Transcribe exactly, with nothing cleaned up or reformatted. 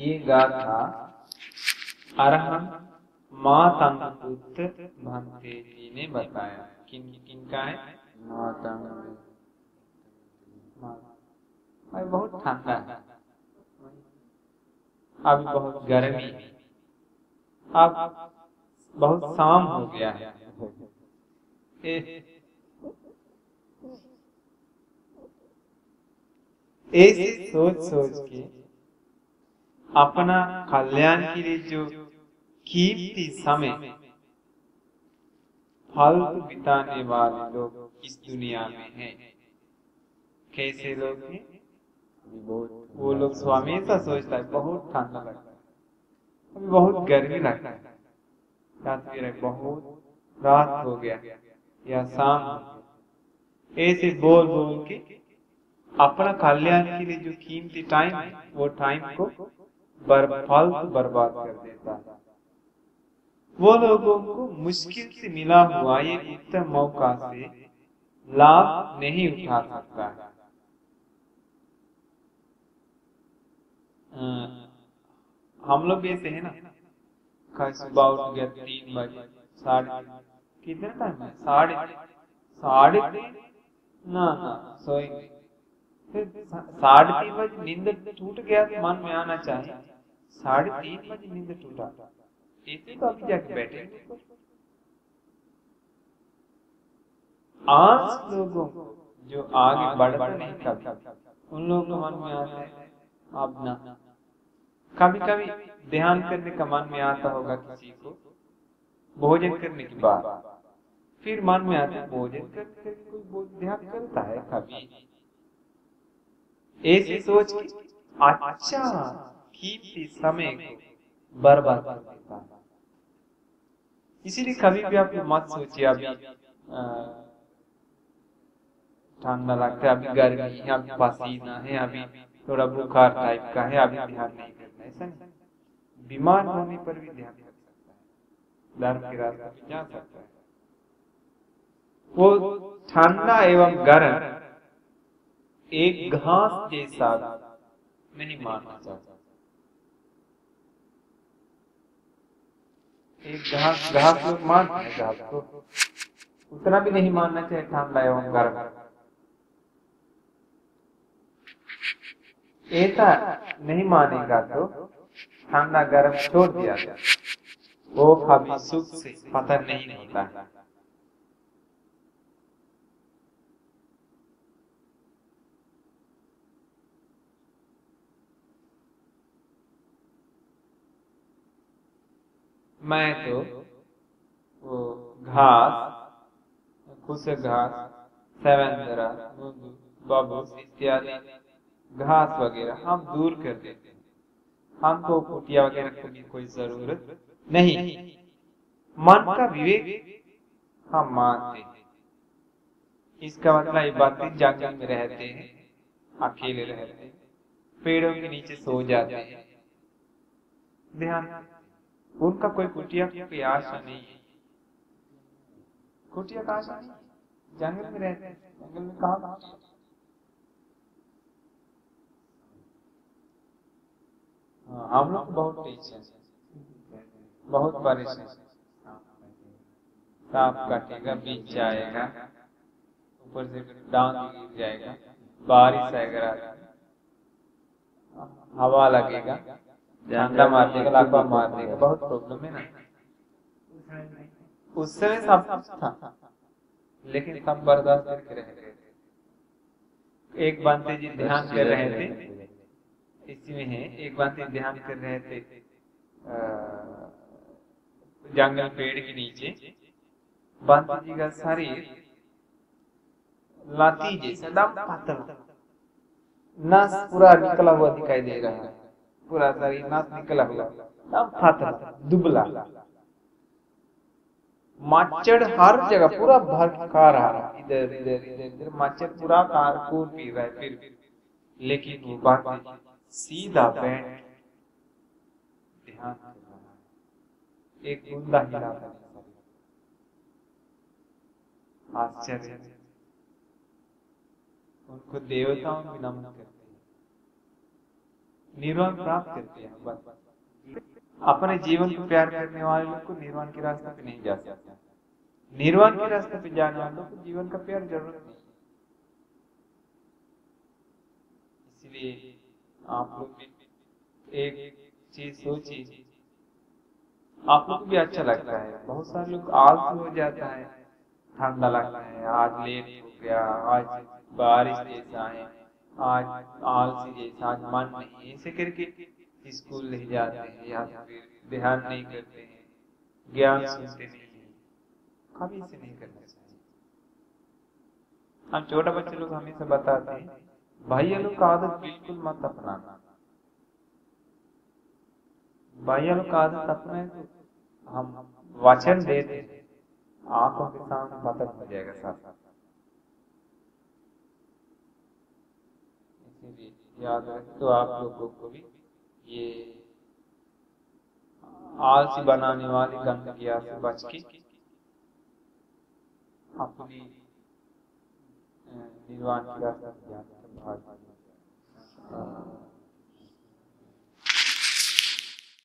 ये गाथा अरहं मातंगपुत्र भंते जी ने बताया। किन किन का है? मातंग अभी बहुत ठंडा है, अभी बहुत गर्मी है, अब बहुत शाम हो गया है। ऐसे सोच सोच के अपना कल्याण के लिए जो कीमती समय फालतू बिताने वाले लोग इस दुनिया में हैं। कैसे लोग हैं? वो लोग स्वामी ऐसा सोचता है बहुत ठंडा लगता है, अभी बहुत गर्मी लगता है, या फिर बहुत रात हो गया या शाम हो गया, ऐसे बोल बोल के अपना कल्याण के लिए जो कीमती टाइम है वो टाइम को बर फालतू बर्बाद कर देता है। वो लोगों को मुश्किल से मिला हुआ ये उत्तम मौका से लाभ नहीं उठा सकता है। हम लोग ऐसे है ना, कल सुबह उठ गया तीन बजे, साढ़े कितने टाइम है, साढ़े साढ़े तीन ना ना सोएंगे, फिर साढ़े तीन बजे नींद टूट गया तो मन में आना चाहिए साढ़े तीन बजे नींद टूटा, इतने तो अभी जाके बैठे। आज लोगों को जो आगे बढ़ता नहीं कभी, उन लोगों को मन में आता है अब ना, कभी कभी ध्यान करने का मन में आता होगा किसी को भोजन करने के बाद, फिर मन में आता है भोजन करने के कोई ध्यान करता है कभी, ऐसी सोच की अच्छा कीमती समय को बर्बाद कर देता है। इसीलिए कभी भी आप मत सोचिए अभी ठंडा लगता है, अभी गर्मी है, अभी पसीना है, अभी थोड़ा बुखार टाइप का है, अभी ध्यान नहीं करना, ऐसा नहीं। बीमार होने पर भी ध्यान कर सकता है, धर्म के रास्ते पे जा सकता है। वो ठंडा एवं गर्म एक घास जैसा नहीं मानना चाहता, एक घास घास लोग मानते हैं, घास को उतना भी नहीं मानना चाहिए ठंडा एवं गर्म। ऐसा नहीं मानेगा तो ठंडा गर्म छोड़ दिया जाए, वो कभी सुख से पता नहीं होता है। मैं तो वो घास, कुछ घास, सेवेंद्रा, बबूस इत्यादि घास वगैरह हम दूर कर देते हैं, हमको कुटिया वगैरह की कोई जरूरत नहीं। मन का विवेक हम मानते हैं, इसका मतलब ये बात जंगल में रहते हैं, अकेले रहते हैं, पेड़ों के नीचे सो जाते हैं, ध्यान, उनका कोई कुटिया की आशा नहीं है, कुटिया का आशा नहीं, जंगल में रहते हैं, जंगल में कहा हम लोग बहुत टेंशन, बहुत परेशान, सांप काटेगा, बीच जाएगा, ऊपर से डांग गिर जाएगा, बारिश आएगा, हवा लगेगा, झंडा मार देगा, लाखवा मार देगा, बहुत प्रॉब्लम है ना। उस समय सब कुछ था, लेकिन सब बर्दाश्त करके रह गए। एक बांते जी ध्यान कर रहे थे, इसी में है, एक बांते ध्यान कर रहे थे जंगल पेड़ के नीचे, बांते जी का शरीर लाठी जैसा दम पतला, नस पूरा निकला हुआ दिखाई दे रहा है, पूरा शरीर नस निकला हुआ, दम पतला दुबला, मच्छर हर जगह पूरा भड़का रहा है, इधर इधर इधर इधर मच्छर पूरा खून पी रहा है, फिर लेकिन वो बात सीधा बैठ ध्यान कर रहा है, एक बूंदा हिला था, आश्चर्य, उनको देवताओं भी नमन करते हैं, निर्वाण प्राप्त करते हैं बस। अपने जीवन को प्यार करने वाले लोग को निर्वाण के रास्ते पे नहीं जा सकते। निर्वाण के रास्ते पे जाने वालों को जीवन का प्यार जरूरत नहीं। इसलिए आप लोग भी एक चीज सोचिए, आप लोग को भी अच्छा लगता है। बहुत सारे लोग आलसी हो जाता है, ठंडा लगता है, आज लेट हो गया, आज बारिश जैसा है, आज आलसी जैसा, आज मन नहीं, ऐसे करके स्कूल नहीं जाते हैं या फिर ध्यान नहीं करते हैं, ज्ञान सुनते नहीं है। कभी से नहीं करना चाहिए। हम छोटा बच्चे लोग हमेशा बताते हैं, भैया लोग का आदत बिल्कुल मत अपनाना। भैया लोग का आदत अपनाए तो हम वचन देते हैं, आंखों के सामने पतन हो जाएगा साथ। इसीलिए याद रखें तो आप लोगों को भी ये आलसी बनाने वाली गंदगियां से बच के अपनी निर्वाण की रास्ता